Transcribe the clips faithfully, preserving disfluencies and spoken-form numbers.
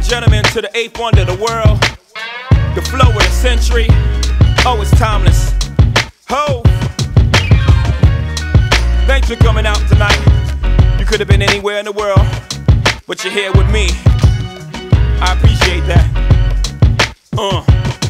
and gentlemen, to the eighth wonder of the world, the flow of the century. Oh, it's timeless. Ho! Thanks for coming out tonight. You could have been anywhere in the world, but you're here with me. I appreciate that. Uh.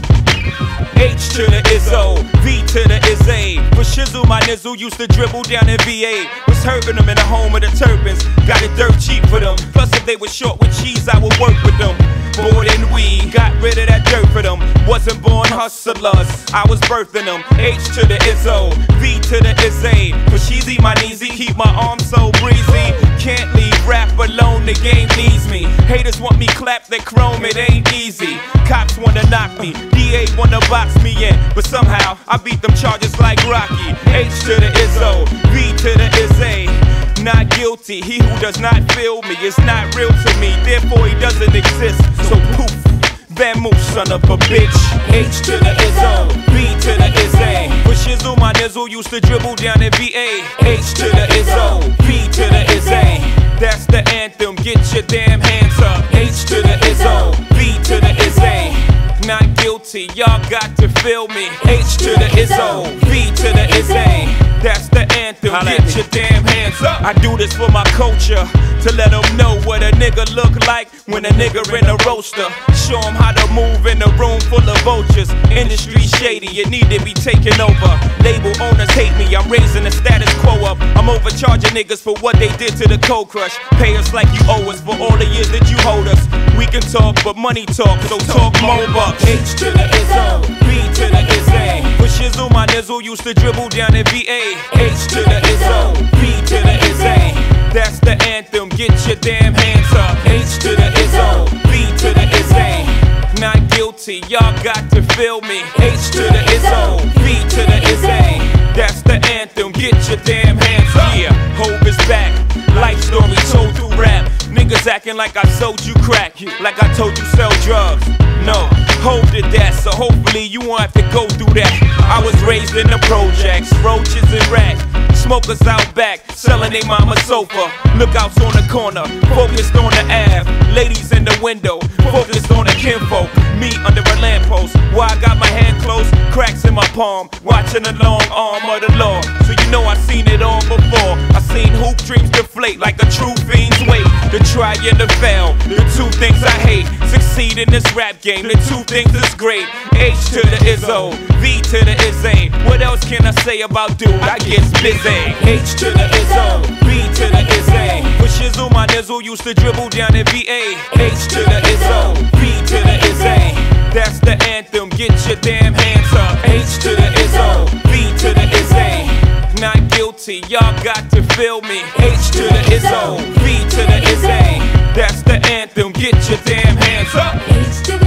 H to the Izzo, V to the Izzy. For shizzle, my nizzle used to dribble down in V A. Was hurting them in the home of the turbans. Got it dirt cheap for them. Plus, if they were short with cheese, I would work with them. More than we got rid of that dirt for them. Wasn't born hustlers, I was birthing them. H to the Izzo, V to the Izzy. For sheezy, my kneesy, keep my arms so breezy. Can't leave rap alone, the game needs me. Haters want me clap that chrome, it ain't easy. Cops wanna knock me, D A wanna box me in, but somehow I beat them charges like Rocky. H to the Izzo, V to the Izzy. Not guilty, he who does not feel me is not real to me, therefore he doesn't exist. So poof, vamoose, son of a bitch. H to the Izzo, V to the Izzy. For shizzle, my nizzle used to dribble down in V A. H to the Izzo, V to the Izzy. That's the anthem, get your damn hands up. H to the Izzo, V to the Izzy. Not guilty, y'all got to feel me. H to the Izzo, V to the Izzy. That's the anthem, get your damn hands up. I do this for my culture, to let them know what a nigga look like when a nigga in a roaster. Show them how to move in a room full of vultures. Industry shady, it need to be taken over. Label owners hate me, I'm raising the status quo up. I'm overcharging niggas for what they did to the Cold Crush. Pay us like you owe us for all the years that you hold us. We can talk, but money talk, so talk more bucks. H to the Izzo, V to the Izzy. For shizzle, my nizzle used to dribble down in V A. H to the Izzo, V to the Izzy. That's the anthem, get your damn hands up. H to the Izzo, V to the Izzy. Not guilty, y'all got to feel me. H to the Izzo, V to the Izzy. That's the anthem, get your damn hands up. Yeah, Hov is back, life story told through rap. Niggas acting like I sold you crack, like I told you sell drugs. No, Hov did that, so hopefully you won't have to go through that. I was raised in the projects, roaches and rats. Smokers out back, selling they mama sofa. Lookouts on the corner, focused on the Ave. Ladies in the window, focused on the kinfolk. Me under a lamppost, why I got my hand closed, cracks in my palm, watching the long arm of the law. So you know I seen it all before. I seen hoop dreams deflate like a true fiend's weight. The try and the fail, the two things I hate. Succeed in this rap game, the two things is great. H to the Izzo, V to the Izzy. What else can I say about dude? I get busy. H to the Izzo, V to the Izzy. For shizzle, my nizzle used to dribble down in V A. H to the Izzo, V to the Izzy. That's the anthem, get your damn hands up. H to the Izzo, V to the Izzy. Not guilty, y'all got to feel me. H to the Izzo, V to the Izzy. That's the anthem, get your damn hands up. H to the